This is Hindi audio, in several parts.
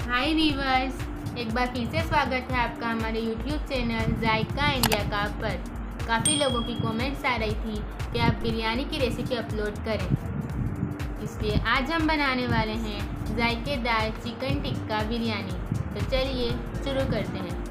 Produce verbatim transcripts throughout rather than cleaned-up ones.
हाय वीवर्स, एक बार फिर से स्वागत है आपका हमारे यूट्यूब चैनल जायका इंडिया का पर। काफ़ी लोगों की कमेंट्स आ रही थी कि आप बिरयानी की रेसिपी अपलोड करें, इसलिए आज हम बनाने वाले हैं जायकेदार चिकन टिक्का बिरयानी। तो चलिए शुरू करते हैं।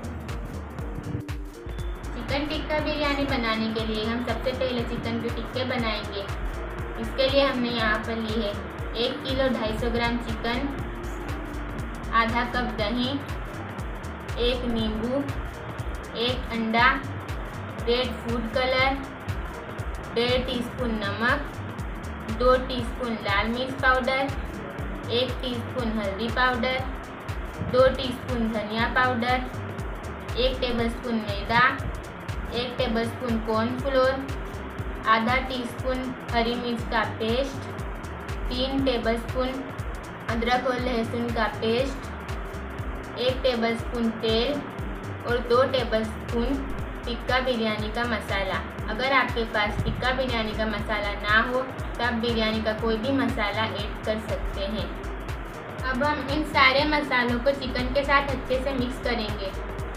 चिकन टिक्का बिरयानी बनाने के लिए हम सबसे पहले चिकन के टिक्के बनाएंगे। इसके लिए हमने यहाँ पर ली है एक किलो ढाई सौ ग्राम चिकन, आधा कप दही, एक नींबू, एक अंडा, रेड फूड कलर, डेढ़ टीस्पून नमक, दो टीस्पून लाल मिर्च पाउडर, एक टीस्पून हल्दी पाउडर, दो टीस्पून धनिया पाउडर, एक टेबलस्पून मैदा, एक टेबलस्पून कॉर्नफ्लोर, आधा टीस्पून हरी मिर्च का पेस्ट, तीन टेबलस्पून अदरक और लहसुन का पेस्ट, एक टेबलस्पून तेल और दो टेबलस्पून टिक्का बिरयानी का मसाला। अगर आपके पास टिक्का बिरयानी का मसाला ना हो तो आप बिरयानी का कोई भी मसाला ऐड कर सकते हैं। अब हम इन सारे मसालों को चिकन के साथ अच्छे से मिक्स करेंगे।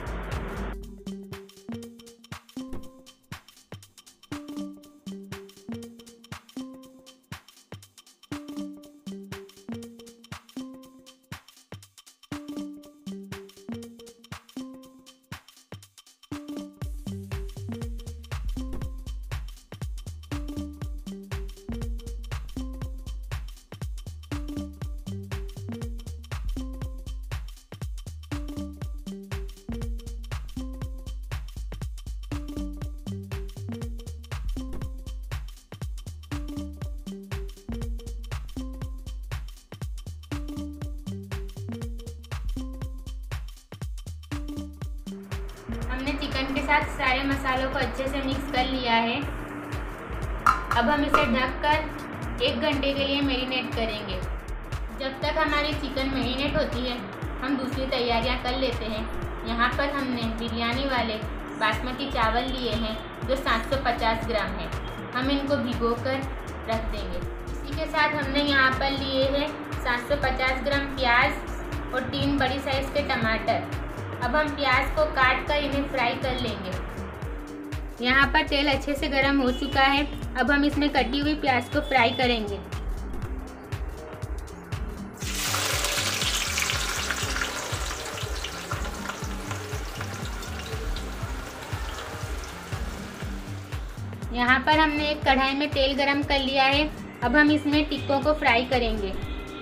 हमने चिकन के साथ सारे मसालों को अच्छे से मिक्स कर लिया है। अब हम इसे ढककर एक घंटे के लिए मैरिनेट करेंगे। जब तक हमारी चिकन मैरिनेट होती है हम दूसरी तैयारियां कर लेते हैं। यहाँ पर हमने बिरयानी वाले बासमती चावल लिए हैं जो सात सौ पचास ग्राम है। हम इनको भिगो कर रख देंगे। इसी के साथ हमने यहाँ पर लिए हैं सात सौ पचास ग्राम प्याज और तीन बड़ी साइज़ के टमाटर। अब हम प्याज को काट कर इन्हें फ्राई कर लेंगे। यहाँ पर तेल अच्छे से गर्म हो चुका है। अब हम इसमें कटी हुई प्याज को फ्राई करेंगे। यहाँ पर हमने एक कढ़ाई में तेल गरम कर लिया है। अब हम इसमें टिक्कों को फ्राई करेंगे।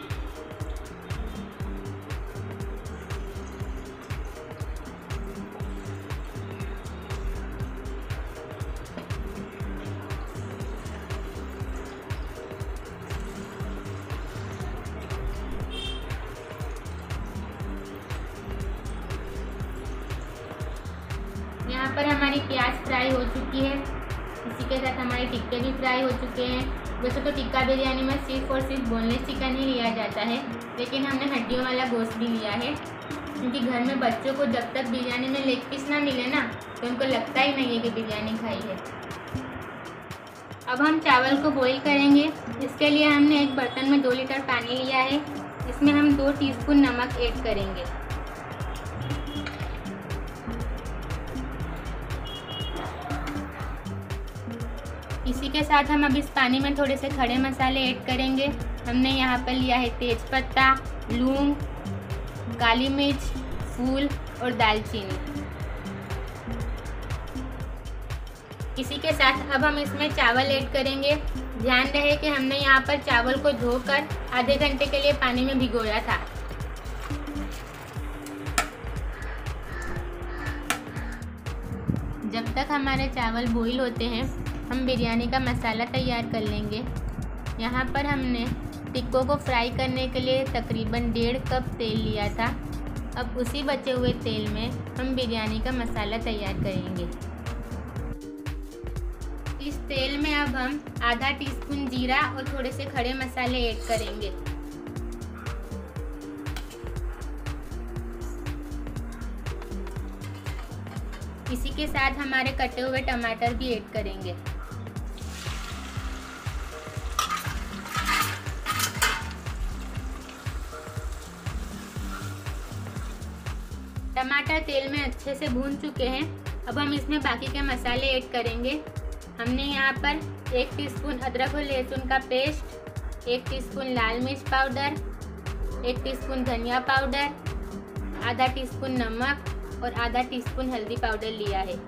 यहाँ पर हमारी प्याज फ्राई हो चुकी है। इसी के साथ हमारे टिक्के भी फ्राई हो चुके हैं। वैसे तो टिक्का बिरयानी में सिर्फ और सिर्फ बोनलेस चिकन ही लिया जाता है, लेकिन हमने हड्डियों वाला गोश्त भी लिया है, क्योंकि घर में बच्चों को जब तक बिरयानी में लेग पीस ना मिले ना तो उनको लगता ही नहीं है कि बिरयानी खाई है। अब हम चावल को बॉईल करेंगे। इसके लिए हमने एक बर्तन में दो लीटर पानी लिया है। इसमें हम दो टीस्पून नमक ऐड करेंगे। इसी के साथ हम अब इस पानी में थोड़े से खड़े मसाले ऐड करेंगे। हमने यहाँ पर लिया है तेज़पत्ता, लौंग, काली मिर्च, फूल और दालचीनी। इसी के साथ अब हम इसमें चावल ऐड करेंगे। ध्यान रहे कि हमने यहाँ पर चावल को धोकर आधे घंटे के लिए पानी में भिगोया था। जब तक हमारे चावल बॉईल होते हैं हम बिरयानी का मसाला तैयार कर लेंगे। यहाँ पर हमने टिक्कों को फ्राई करने के लिए तकरीबन डेढ़ कप तेल लिया था। अब उसी बचे हुए तेल में हम बिरयानी का मसाला तैयार करेंगे। इस तेल में अब हम आधा टीस्पून जीरा और थोड़े से खड़े मसाले ऐड करेंगे। इसी के साथ हमारे कटे हुए टमाटर भी ऐड करेंगे। टमाटर तेल में अच्छे से भून चुके हैं। अब हम इसमें बाकी के मसाले ऐड करेंगे। हमने यहाँ पर एक टीस्पून अदरक और लहसुन का पेस्ट, एक टीस्पून लाल मिर्च पाउडर, एक टीस्पून धनिया पाउडर, आधा टीस्पून नमक और आधा टीस्पून हल्दी पाउडर लिया है।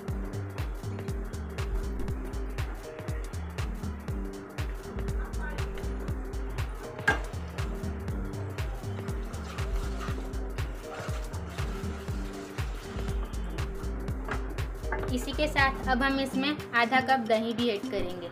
इसी के साथ अब हम इसमें आधा कप दही भी ऐड करेंगे।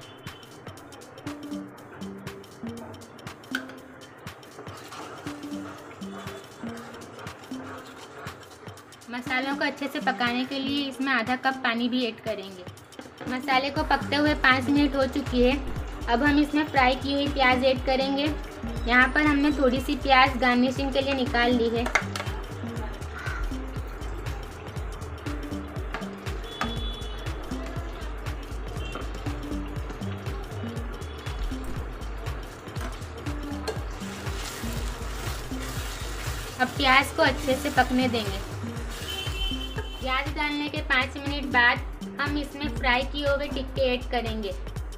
मसालों को अच्छे से पकाने के लिए इसमें आधा कप पानी भी ऐड करेंगे। मसाले को पकते हुए पाँच मिनट हो चुकी है। अब हम इसमें फ्राई की हुई प्याज ऐड करेंगे। यहाँ पर हमने थोड़ी सी प्याज गार्निशिंग के लिए निकाल ली है। अब प्याज को अच्छे से पकने देंगे। प्याज डालने के पाँच मिनट बाद हम इसमें फ्राई किए हुए टिक्के ऐड करेंगे।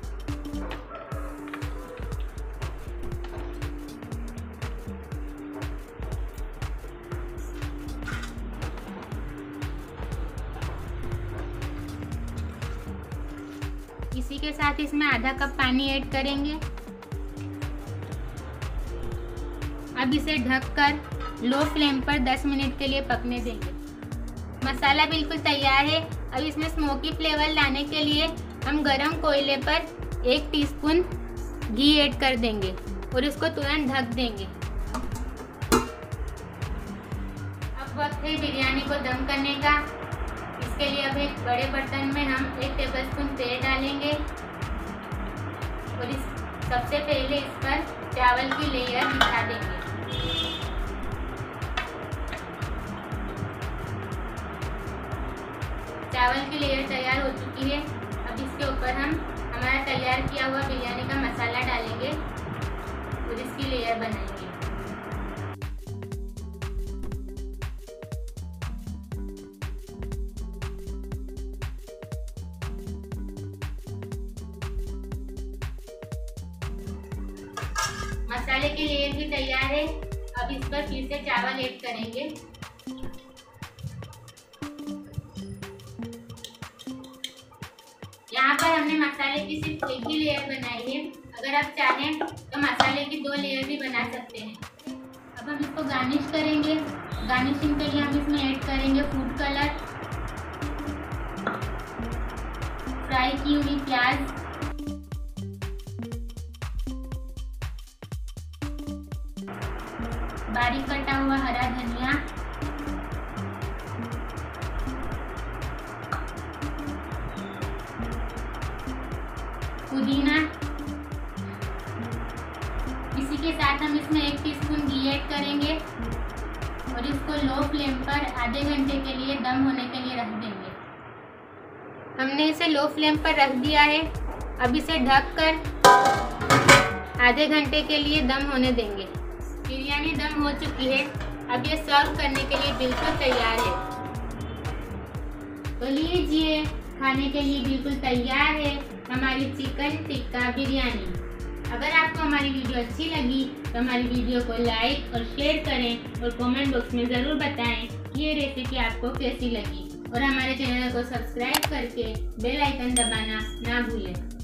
इसी के साथ इसमें आधा कप पानी ऐड करेंगे। अब इसे ढककर लो फ्लेम पर दस मिनट के लिए पकने देंगे। मसाला बिल्कुल तैयार है। अब इसमें स्मोकी फ्लेवर लाने के लिए हम गरम कोयले पर एक टीस्पून घी ऐड कर देंगे और इसको तुरंत ढक देंगे। अब वक्त है बिरयानी को दम करने का। इसके लिए अब एक बड़े बर्तन में हम एक टेबलस्पून तेल डालेंगे और इस सबसे पहले इस पर चावल की लेयर बिछा देंगे। चावल की लेयर तैयार हो चुकी है। अब इसके ऊपर हम हमारा तैयार किया हुआ बिरयानी का मसाला डालेंगे और इसकी लेयर बनाएंगे। मसाले की लेयर भी तैयार है। अब इस पर फिर से चावल ऐड करेंगे। यहाँ पर हमने मसाले की सिर्फ एक ही लेयर बनाई है। अगर आप चाहें तो मसाले की दो लेयर भी बना सकते हैं। अब हम इसको गार्निश करेंगे। गार्निशिंग के लिए हम इसमें ऐड करेंगे फूड कलर, फ्राई की हुई प्याज, बारीक कटा हुआ हरा धनिया, पुदीना। इसी के साथ हम इसमें एक टीस्पून घी ऐड करेंगे और इसको लो फ्लेम पर आधे घंटे के लिए दम होने के लिए रख देंगे। हमने इसे लो फ्लेम पर रख दिया है। अब इसे ढककर आधे घंटे के लिए दम होने देंगे। बिरयानी दम हो चुकी है। अब ये सर्व करने के लिए बिल्कुल तैयार है। तो लीजिए, खाने के लिए बिल्कुल तैयार है हमारी चिकन टिक्का बिरयानी। अगर आपको हमारी वीडियो अच्छी लगी तो हमारी वीडियो को लाइक और शेयर करें और कमेंट बॉक्स में ज़रूर बताएं कि ये रेसिपी आपको कैसी लगी। और हमारे चैनल को सब्सक्राइब करके बेल आइकन दबाना ना भूलें।